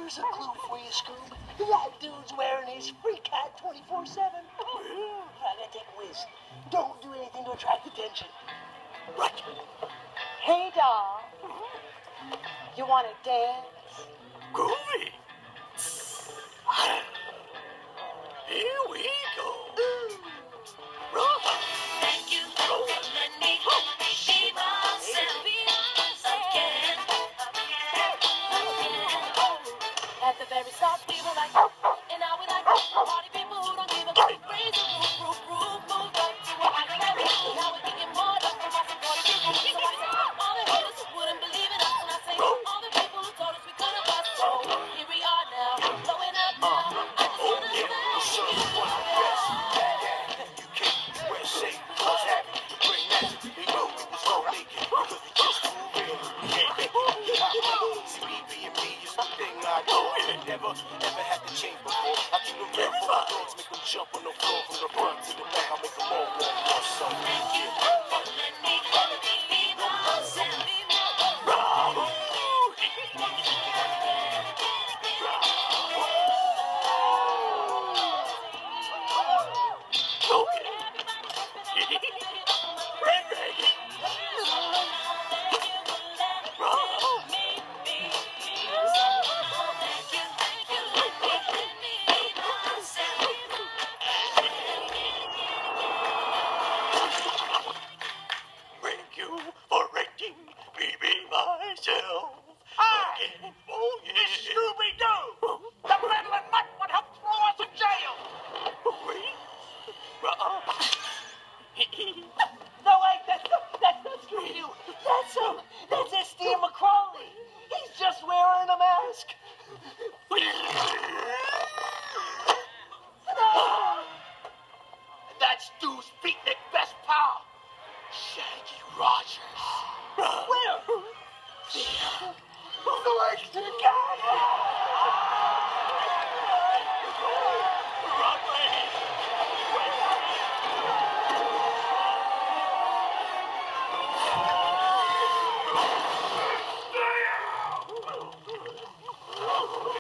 Here's a clue for you, Scoob. That dude's wearing his freak hat 24/7. I gotta take a whiz. Don't do anything to attract attention. Right. Hey, doll. You want to dance? Groovy. Here we go. Rock. Thank you for letting me be myself again. At the very start, we were like, and now we like party people who don't give a fuck. Raise the roof, move up to a higher level. Now we're getting more up from our supporting people. So I said, all the haters wouldn't believe in us when I say, all the people who told us we couldn't bust. So here we are now, blowing up now. I just wanna thank Never, ever had to change before. I keep them ready for the dogs, make them jump on the floor from the front to the back. I make them all walk off. So Thank you for letting me be myself.